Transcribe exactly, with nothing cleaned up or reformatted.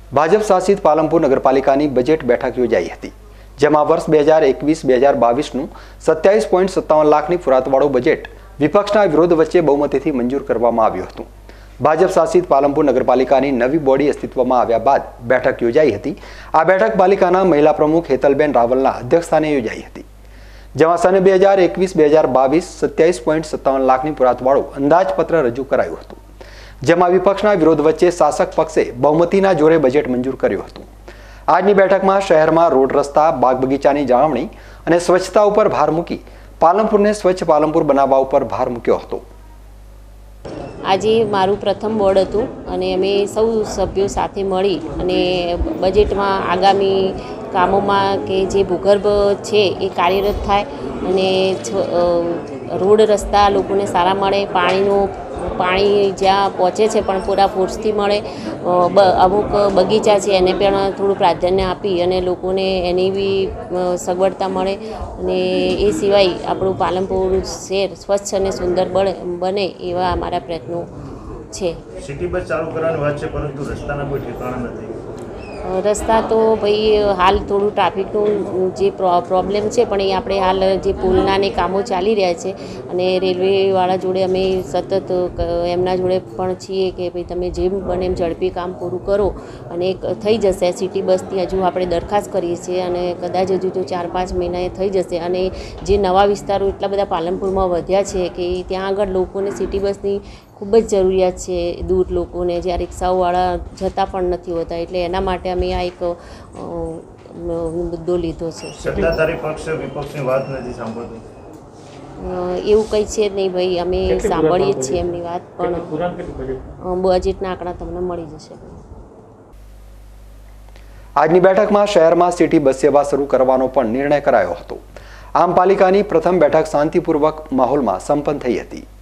ભાજપ શાસિત પાલનપુર નગરપાલિકાની બજેટ બેઠક યોજાઈ હતી, જેમાં વર્ષ બે હજાર એકવીસ બે હજાર બાવીસનું સત્યાવીસ પોઈન્ટ સત્તાવન લાખની પુરાતવાળું બજેટ વિપક્ષના વિરોધ વચ્ચે બહુમતીથી મંજૂર કરવામાં આવ્યું હતું। ભાજપ શાસિત પાલનપુર નગરપાલિકાની નવી બોડી અસ્તિત્વમાં આવ્યા બાદ બેઠક યોજાઈ હતી। આ બેઠક પાલિકાના મહિલા પ્રમુખ હેતલબેન રાવલના અધ્યક્ષસ્થાને યોજાઈ હતી, જેમાં સને બે હજાર એકવીસ બે હજાર બાવીસ સત્યાવીસ પોઈન્ટ સત્તાવન લાખની પુરાતવાળું અંદાજપત્ર રજૂ કરાયું હતું, જેમાં વિપક્ષના વિરોધ વચ્ચે શાસક પક્ષે બહુમતીના જોરે બજેટ મંજૂર કર્યું હતું। આજની બેઠકમાં શહેરમાં રોડ રસ્તા, બાગ બગીચાની જાળવણી અને સ્વચ્છતા ઉપર ભાર મૂકી પાલનપુરને સ્વચ્છ પાલનપુર બનાવવા ઉપર ભાર મૂક્યો હતો। આજે મારું પ્રથમ બોર્ડ હતું અને અમે સૌ સભ્યો સાથે મળી અને બજેટમાં આગામી કામોમાં કે જે ભૂગર્ભ છે એ કાર્યરત થાય અને રોડ રસ્તા લોકોને સારા મળે, પાણીનું પાણી જ્યાં પહોંચે છે પણ પૂરા ફોર્સથી મળે, અમુક બગીચા છે એને પણ થોડું પ્રાધાન્ય આપી અને લોકોને એની બી સગવડતા મળે અને એ સિવાય આપણું પાલનપુર શહેર સ્વચ્છ અને સુંદર બને એવા અમારા પ્રયત્નો છે। સિટી બસ ચાલુ કરવાની વાત છે, પરંતુ રસ્તાના કોઈ ઠેકાણા નથી। રસ્તા તો ભાઈ હાલ થોડું ટ્રાફિકનું જે પ્રોબ્લેમ છે, પણ એ આપણે હાલ જે પુલના ને કામો ચાલી રહ્યા છે અને રેલવેવાળા જોડે અમે સતત એમના જોડે પણ છીએ કે ભાઈ તમે જેમ બને એમ ઝડપી કામ પૂરું કરો અને થઈ જશે। સિટી બસની હજુ આપણે દરખાસ્ત કરીએ છીએ અને કદાચ હજુ તો ચાર પાંચ મહિનાએ થઈ જશે અને જે નવા વિસ્તારો એટલા બધા પાલનપુરમાં વધ્યા છે કે ત્યાં આગળ લોકોને સિટી બસની ખૂબ જ જરૂરિયાત છે, દૂર લોકોને જ્યાં રિક્ષાઓવાળા જતા પણ નથી હોતા, એટલે એના માટે અમે આ એક મુદ્દો લીધો છે। સત્તાધારી પક્ષ વિપક્ષની વાત નથી સાંભળતું, એવું કંઈ છે જ નહીં ભાઈ, અમે સાંભળીએ જ છીએ એમની વાત, પણ બજેટના આંકડા તમને મળી જશે। આજની બેઠકમાં શહેરમાં સિટી બસ સેવા શરૂ કરવાનો પણ નિર્ણય કરાયો હતો। આમ પાલિકાની પ્રથમ બેઠક શાંતિપૂર્વક માહોલમાં સંપન્ન થઈ હતી।